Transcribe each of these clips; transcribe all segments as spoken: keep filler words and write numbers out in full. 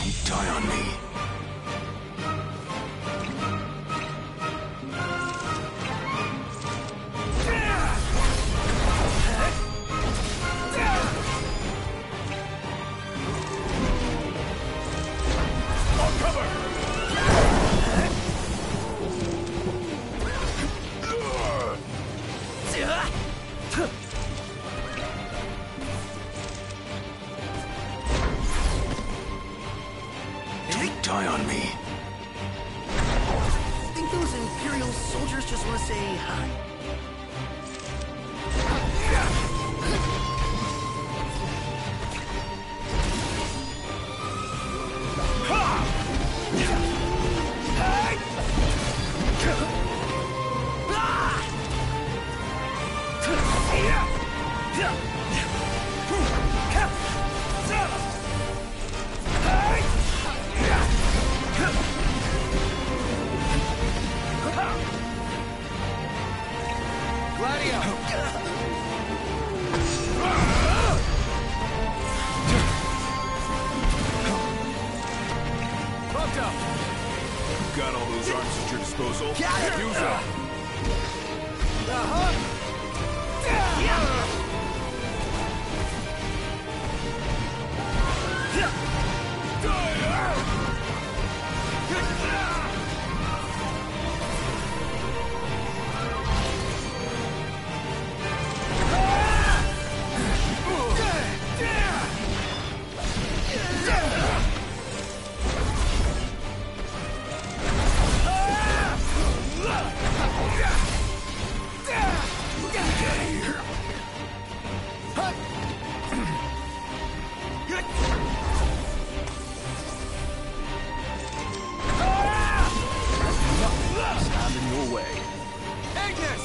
Keep tie on me. Die on me. Think those Imperial soldiers just want to say hi? Got all those arms at your disposal. Got it. Use them. Uh-huh. Stand in your way. Agnes!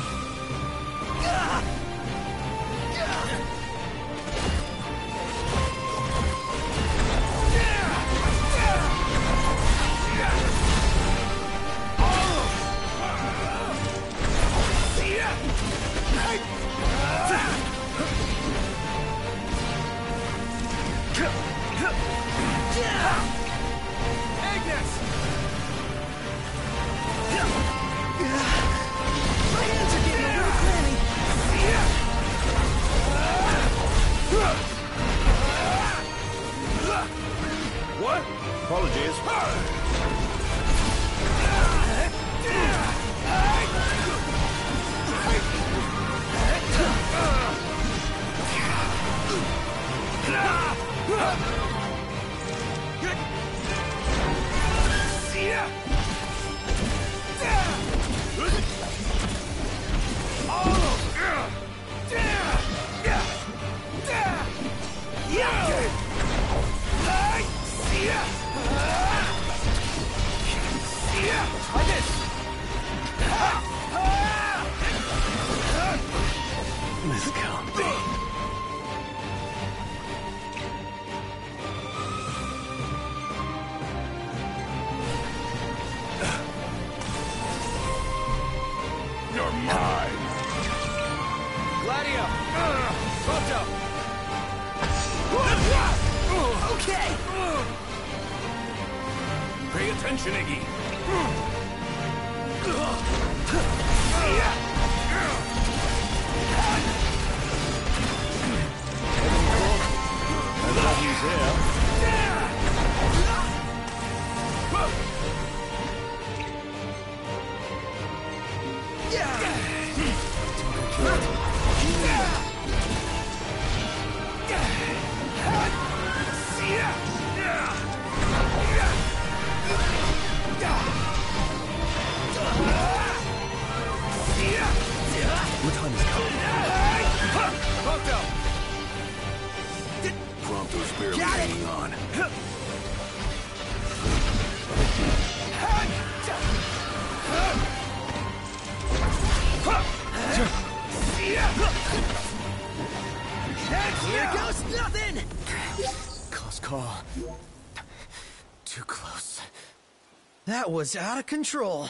Agnes! My hands are getting a little clammy. What? Apologies. This can't be. You're mine. Gladio! Proto! Okay! Pay attention, Iggy. I love you there. What time is it? Proto! Prompto's barely Got it. hanging on. Here goes nothing! Close call. Too close. That was out of control.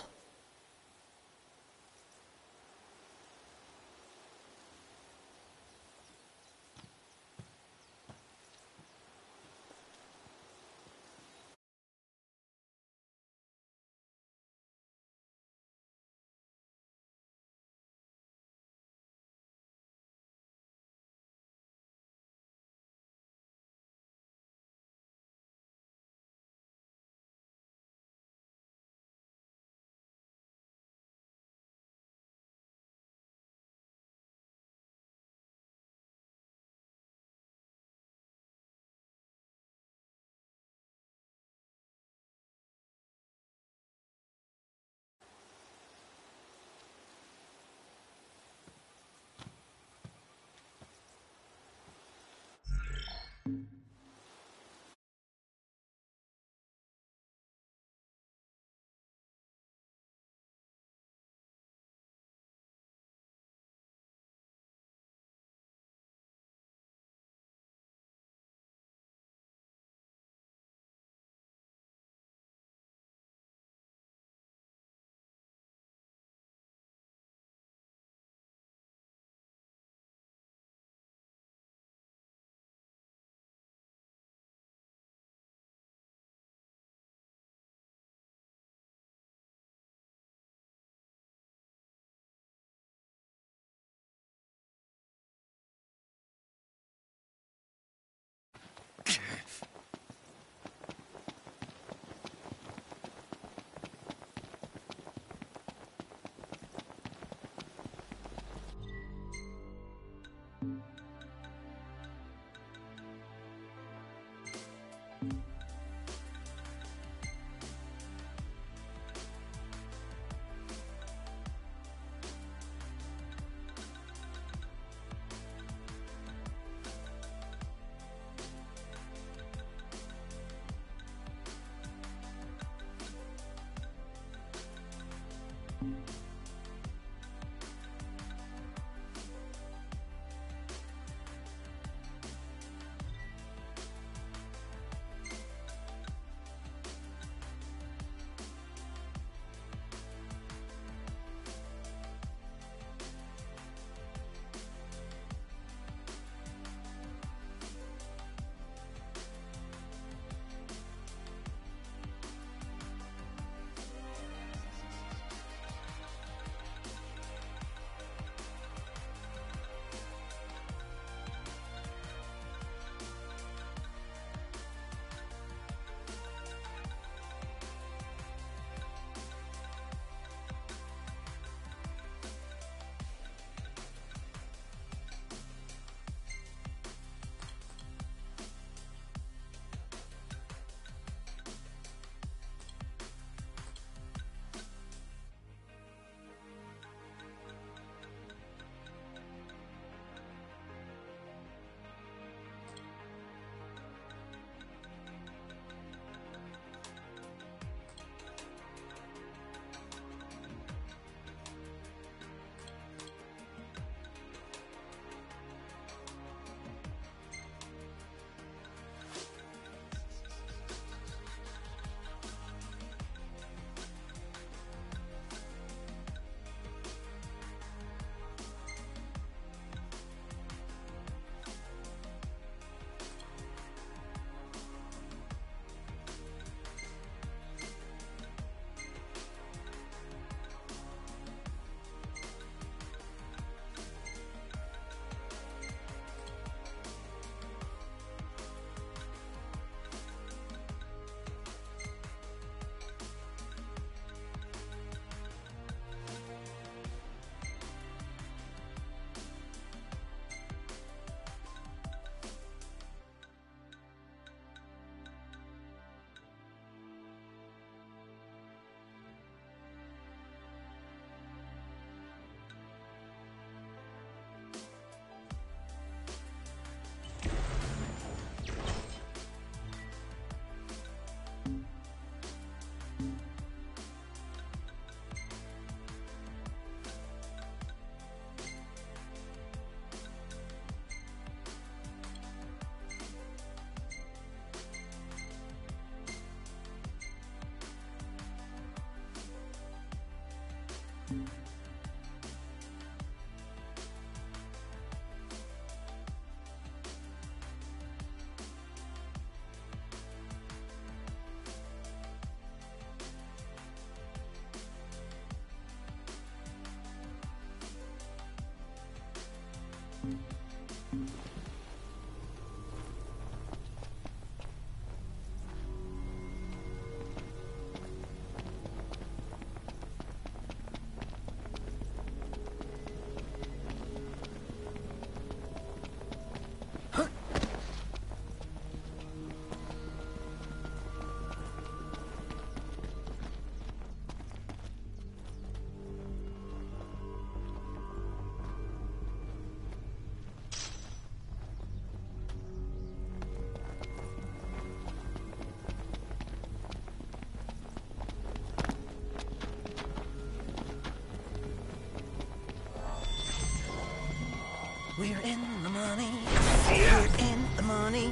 We're in the money. We're in the money.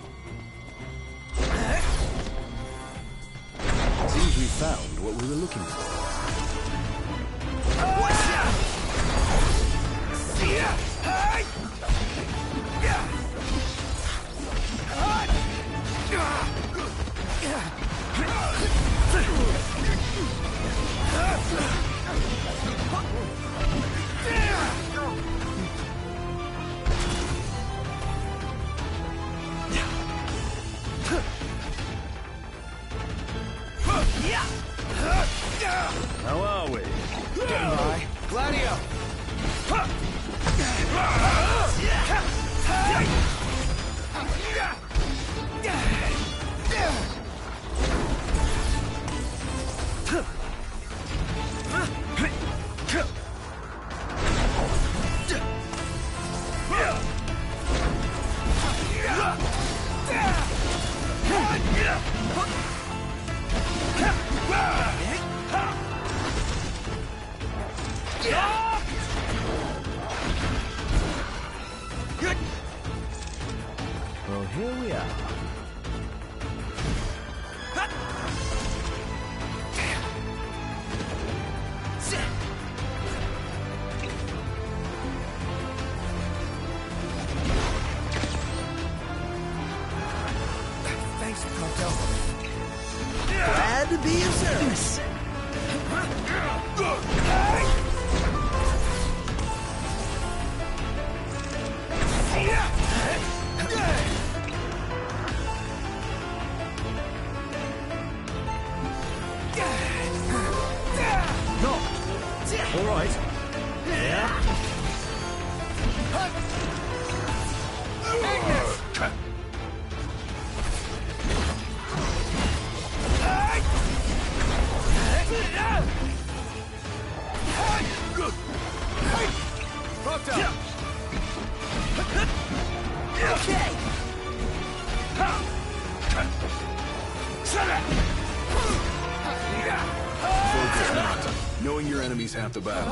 Seems we found what we were looking for. What's that? How are we? Getting by. Gladio! Well, here we are. Thanks, Proto. Glad to be of service. All right. Okay. Knowing your enemy's half the battle.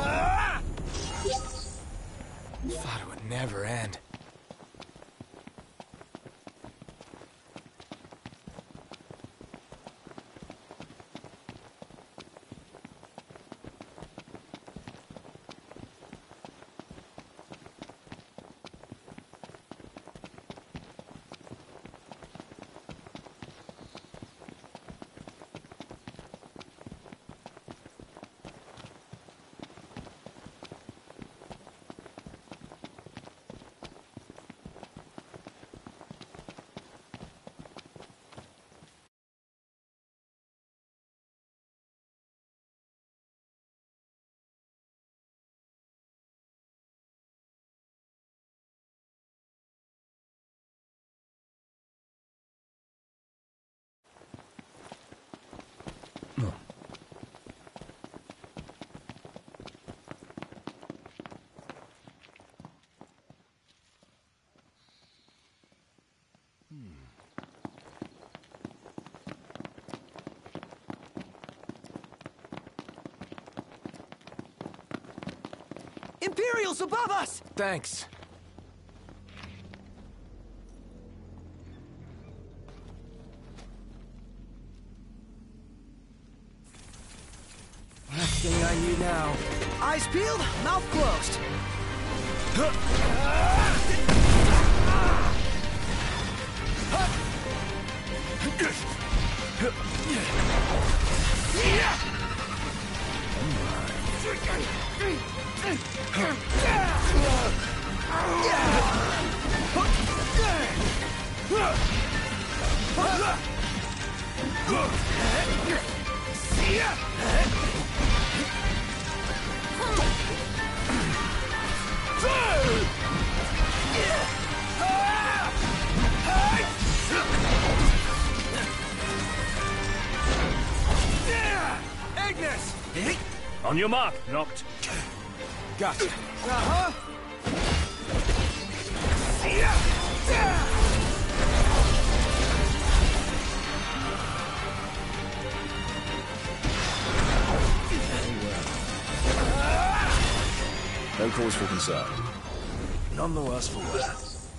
Thought it would never end. Imperials above us! Thanks. Last thing I need now. Eyes peeled, mouth closed. Ignis! On your mark, Noct. Gotcha. Uh-huh. No cause for concern. None the worse for wear.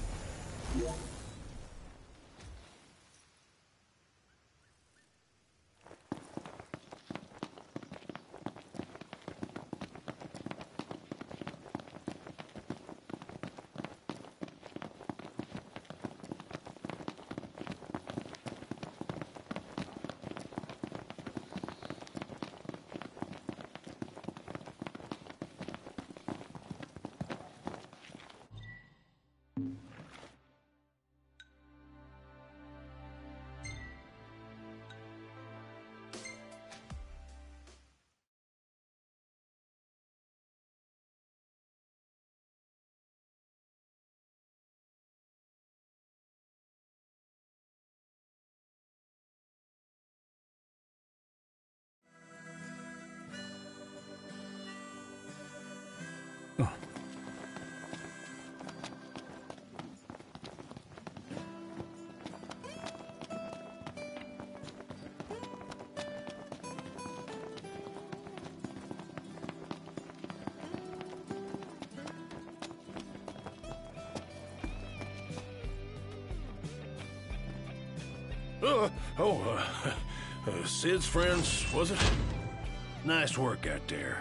Uh, oh, uh, uh, Sid's friends, was it? Nice work out there.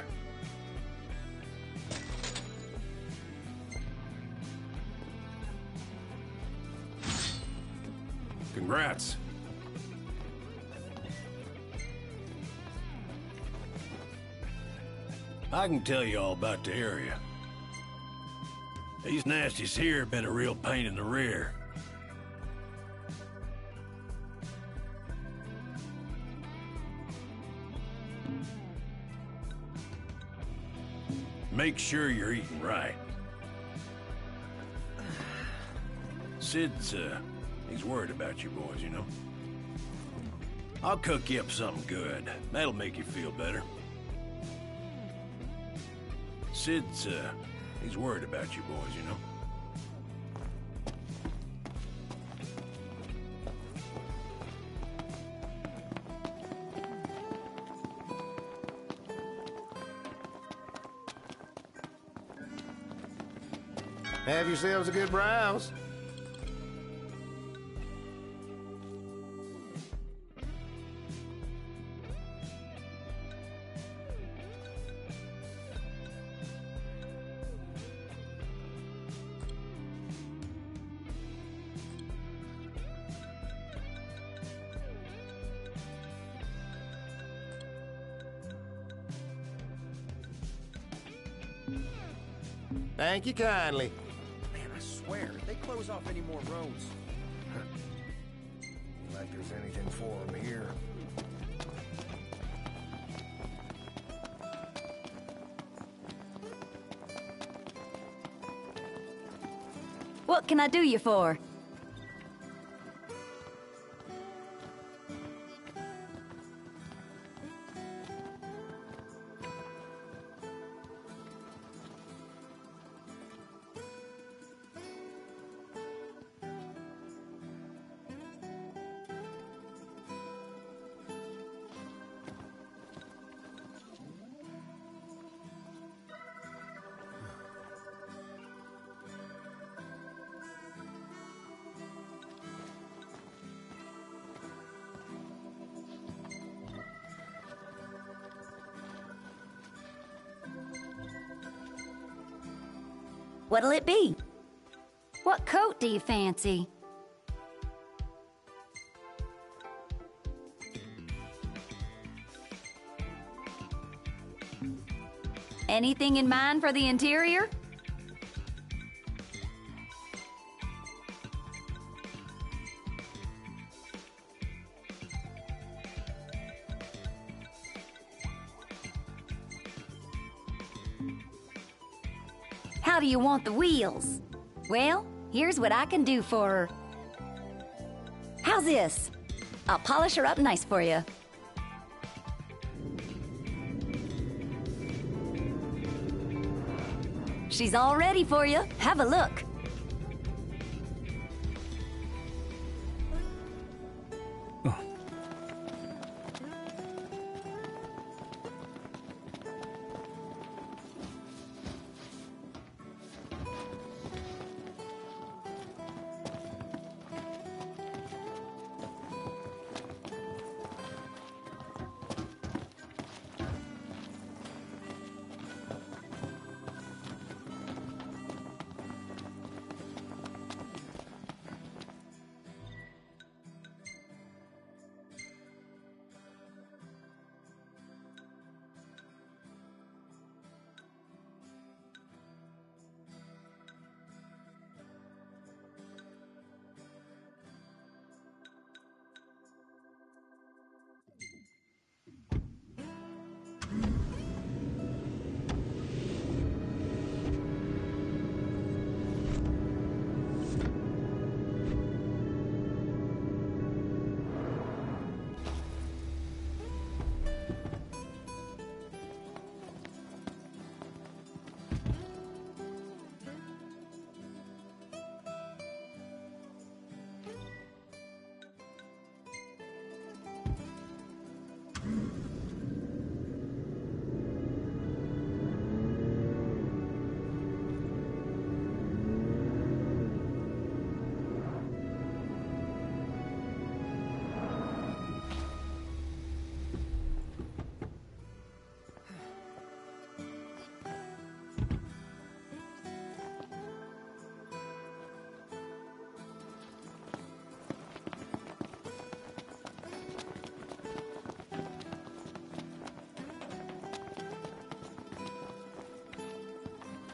Congrats. I can tell you all about the area. These nasties here have been a real pain in the rear. Make sure you're eating right. Sid's, uh, he's worried about you boys, you know? I'll cook you up something good. That'll make you feel better. Sid's, uh, he's worried about you boys, you know? Have yourselves a good browse. Thank you kindly. Man, I swear, if they close off any more roads. Like there's anything for them here. What can I do you for? What'll it be? What coat do you fancy? Anything in mind for the interior? How do you want the wheels? Well, here's what I can do for her. How's this? I'll polish her up nice for you. She's all ready for you. Have a look.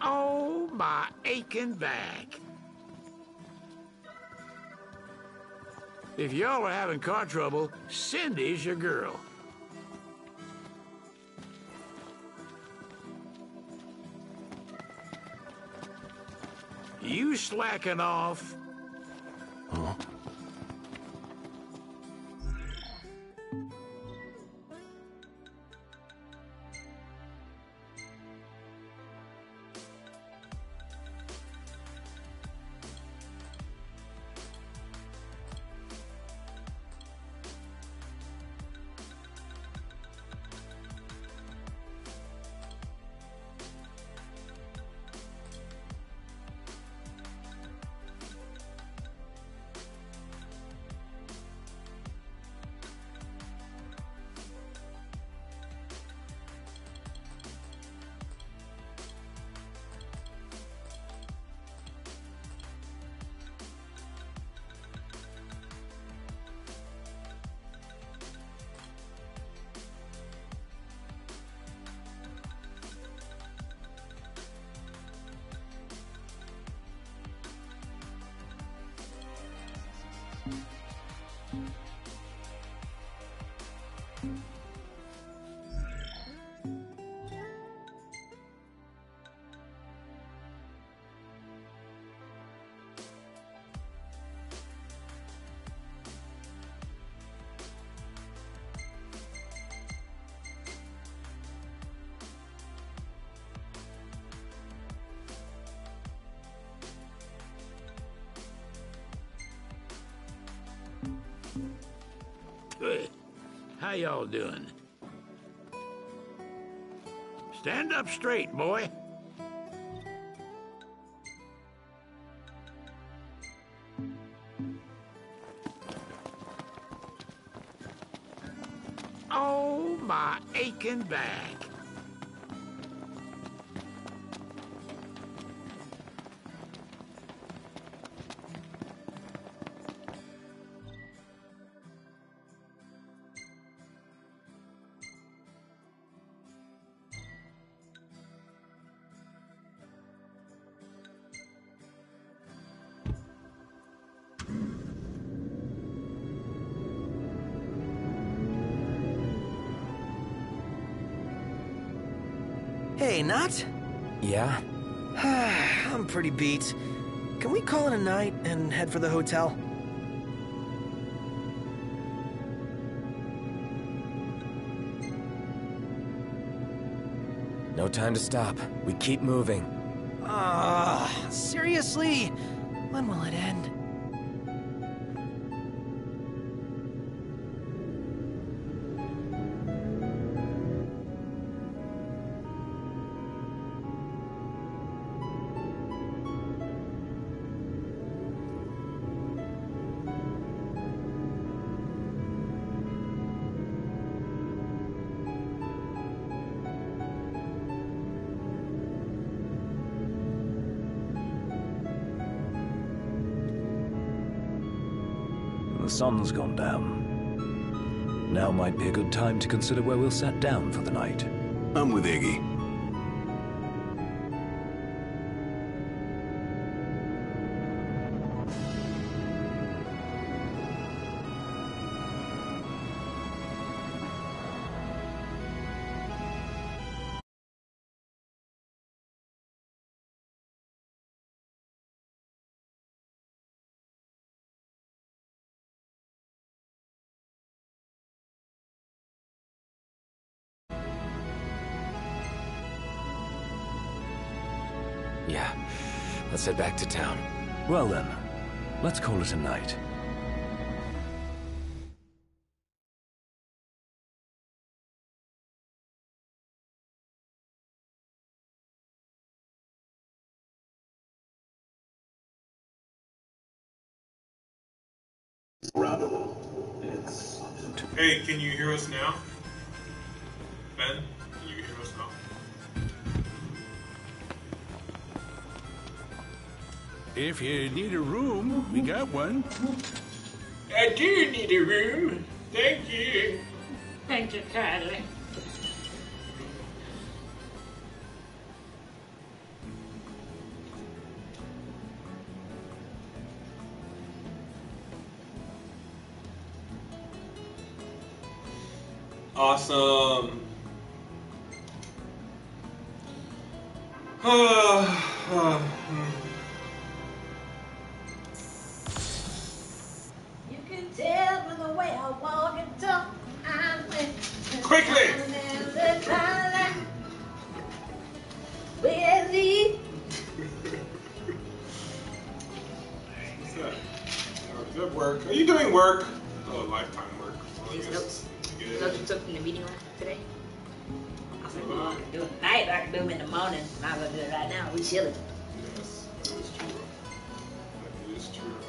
Oh, my aching back. If y'all are having car trouble, Cindy's your girl. You slacking off? Huh? Good. How y'all doing? Stand up straight, boy. Oh, my aching back. Hey, Nott? Yeah? I'm pretty beat. Can we call it a night and head for the hotel? No time to stop. We keep moving. Ah, seriously? When will it end? The sun's gone down. Now might be a good time to consider where we'll set down for the night. I'm with Iggy. Yeah. Let's head back to town. Well then, let's call it a night. Hey, can you hear us now? Ben, can you hear us now? If you need a room, we got one. I do need a room. Thank you. Thank you kindly. Awesome. You can tell by the way I walk and talk. I'm Quickly! Where's he? What's that? Oh, is that work? Are you doing work? Oh, lifetime work. So I These guess notes. you Those get you it. took from the meeting today? I was like, well, I can do it at night, or I can do them in the morning. Might as well do it right now. We chilling. Yes, that is true. That is true.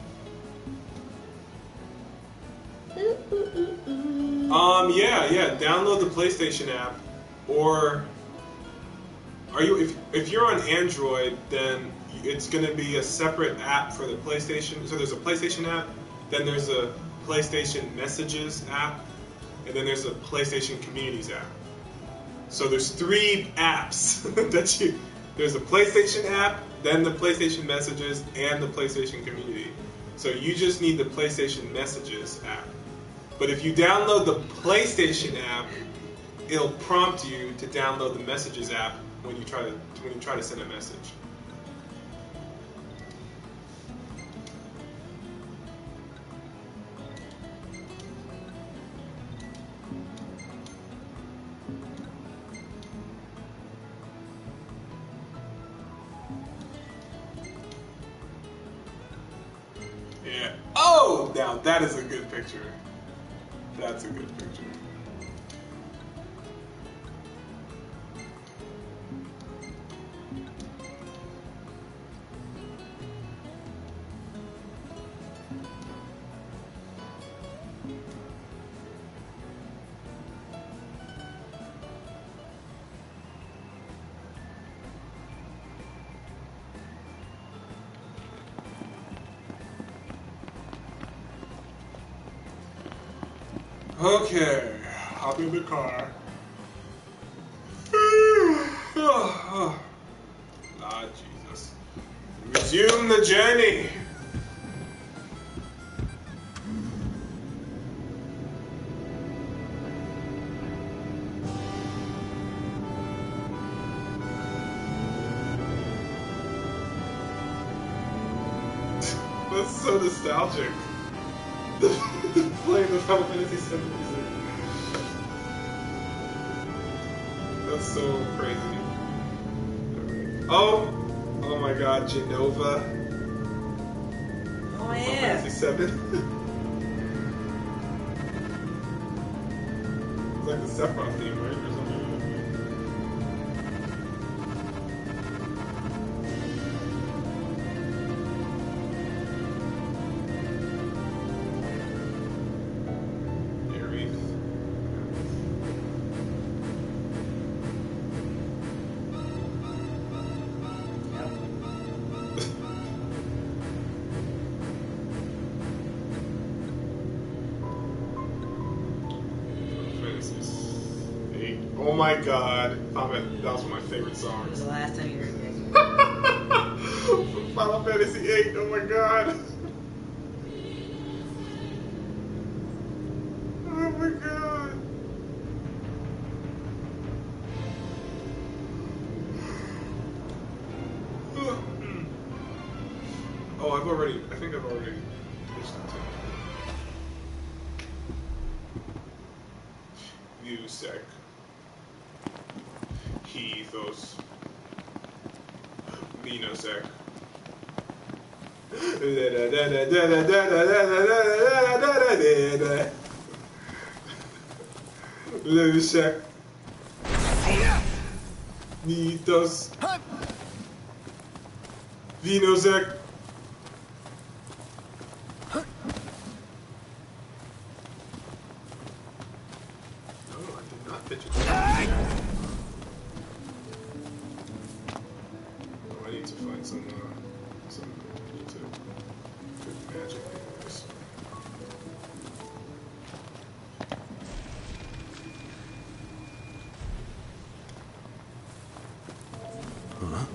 Um, yeah, yeah. Download the PlayStation app, or are you? If if you're on Android, then it's going to be a separate app for the PlayStation. So there's a PlayStation app, then there's a PlayStation Messages app, and then there's a PlayStation Communities app. So there's three apps that you. There's a PlayStation app, then the PlayStation Messages, and the PlayStation Community. So you just need the PlayStation Messages app. But if you download the PlayStation app, it'll prompt you to download the Messages app when you try to when you try to send a message. Yeah. Oh, now that is a good picture. That's a good picture. Okay, hop in the car. Ah, Jesus. Resume the journey. That's so nostalgic. Playing the Final Fantasy seven music. That's so crazy. Oh, oh my God, Genova. Oh Final yeah. Fantasy seven. It's like the Sephiroth theme, right, or something. Oh my God, that was one of my favorite When was songs. the last time you heard that? Final Fantasy eight, oh my God. Oh my God. Oh, I've already, I think I've already listened to it. Musec. Heathos. Minosec. Lusec. Mythos. Vinosec. No, I did not pitch it. Oh, I need to find some, uh, some YouTube good magic videos. Huh?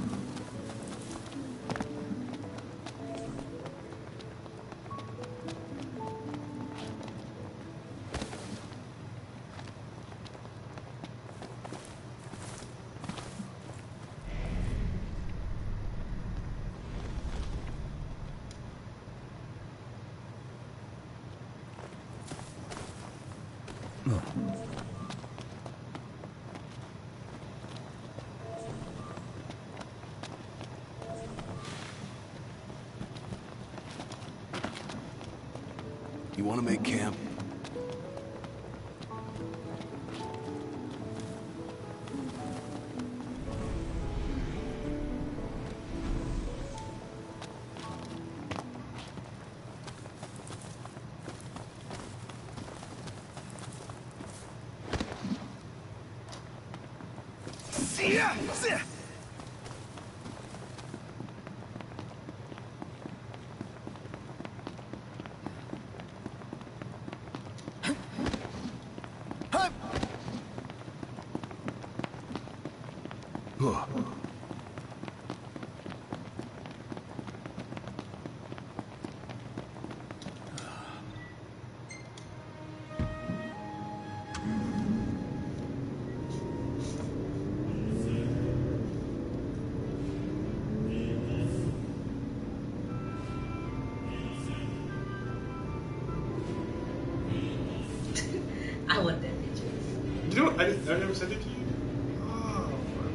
You want to make camp? Yeah. I want that picture. You know, I, I never sent it to you. Oh,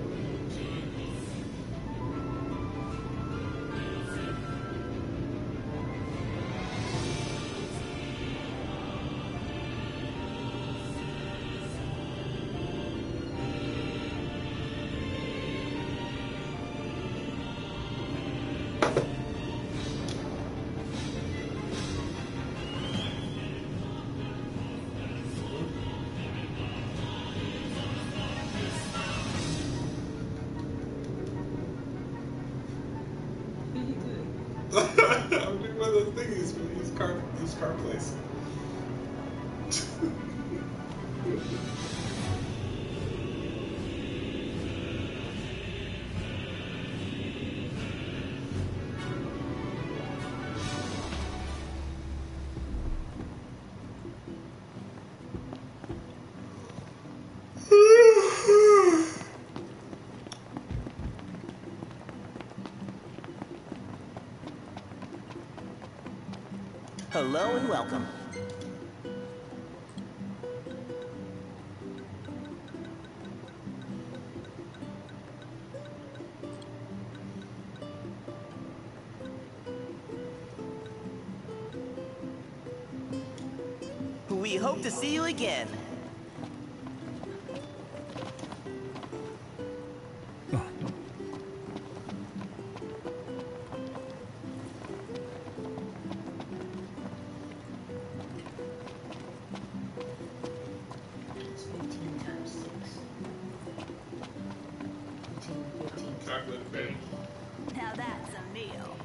I'm doing one of those things for these car, these car place. Hello and welcome. We hope to see you again. Chocolate baby. Now that's a meal.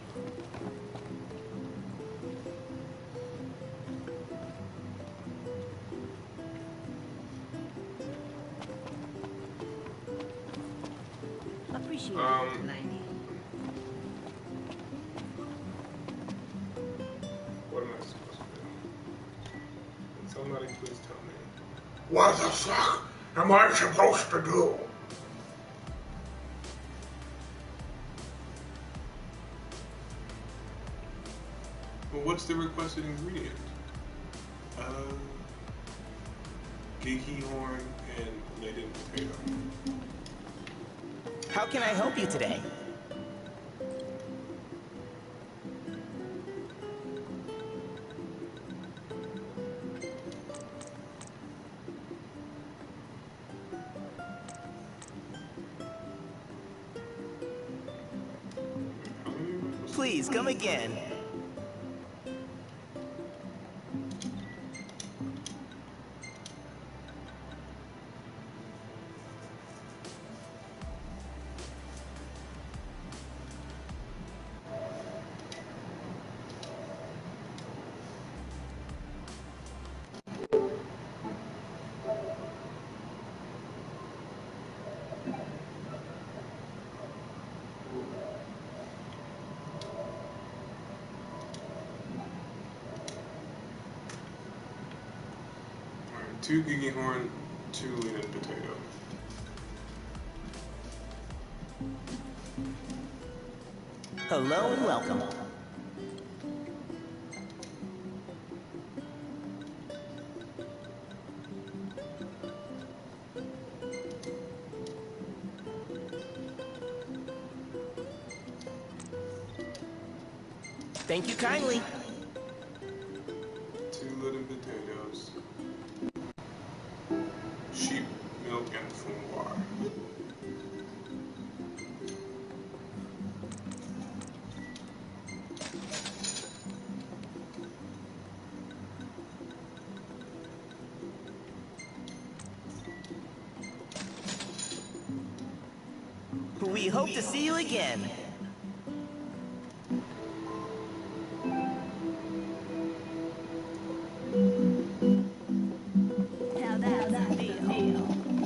Appreciate it. Um, ninety. what am I supposed to do? Can somebody please tell me? What the fuck am I supposed to do? Well, what's the requested ingredient? Uh, geeky horn and laden potato. How can I help you today? Please come again. Two geeky horn, two lean potato. Hello and welcome. Thank you kindly. Two little potatoes. Sheep milk and foumoir. We hope to see you again. Now that's a deal.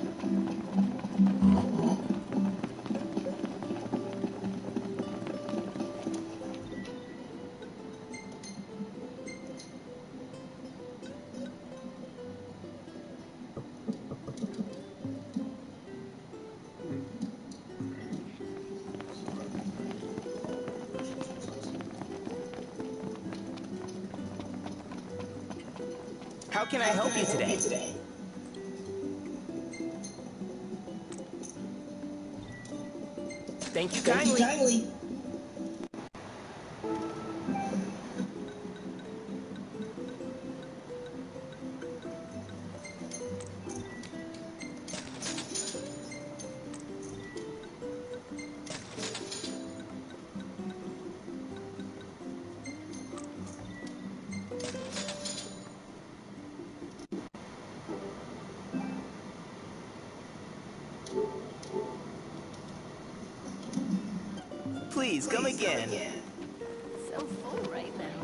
How can I help you today? Thank you kindly. Please, come again. So full right now.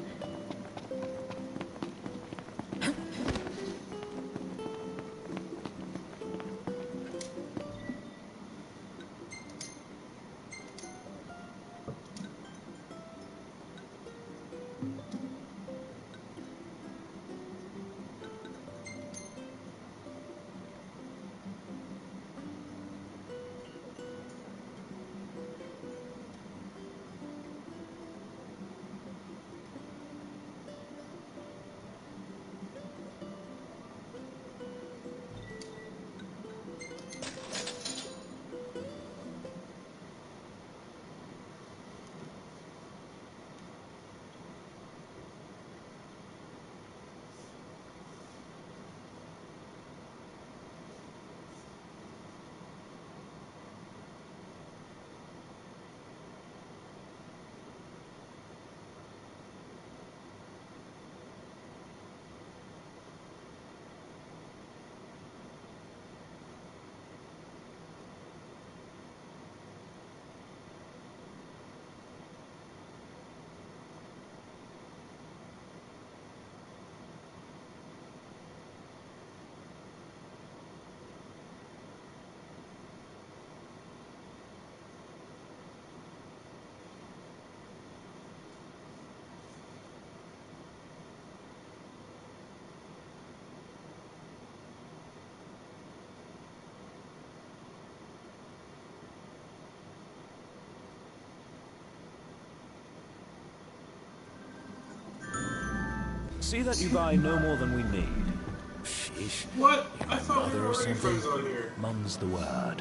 See that you buy no more than we need. Sheesh. What? I thought we Mother were or already something. friends on here. Mum's the word.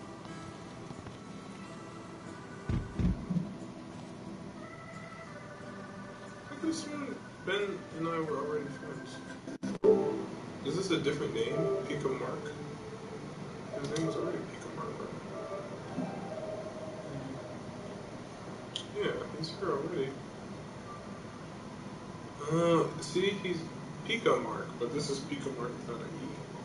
I could have sworn Ben and I were already friends. Is this a different name? Pico Mark? His name was already Pico Mark, right? Yeah, he's here already. Uh, see, he's Pico Mark, but this is Pico Mark without an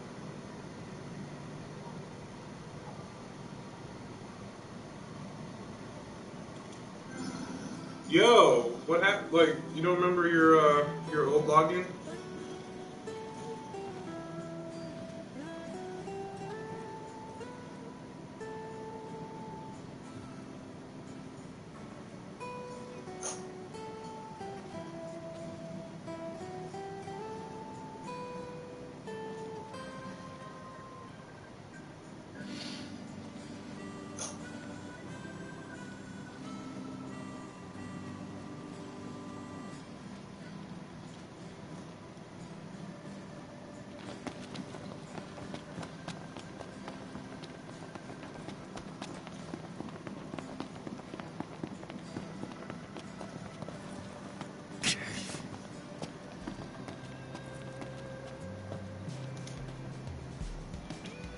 E. Yo, what happened? Like, you don't remember your uh, your old login?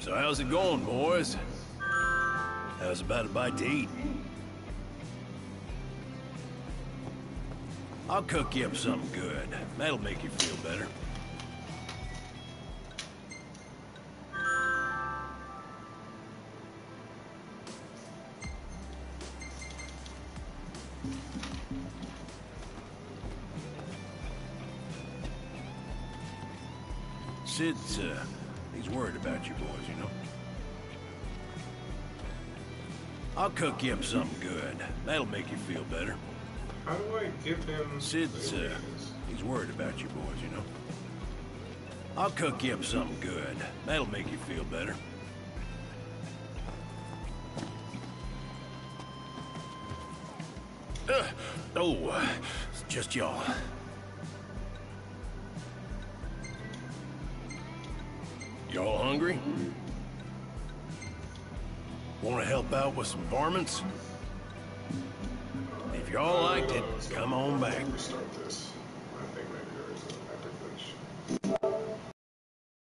So how's it going, boys? How's about a bite to eat? I'll cook you up something good. That'll make you feel better. Sid's, uh, he's worried about you boys, you know? I'll cook you up something good. That'll make you feel better. How do I give him... Sid's, uh, he's worried about you boys, you know? I'll cook you up something good. That'll make you feel better. Uh, oh, uh, it's just y'all. Y'all hungry? Want to help out with some varmints? If y'all liked it, come on back. Restart this.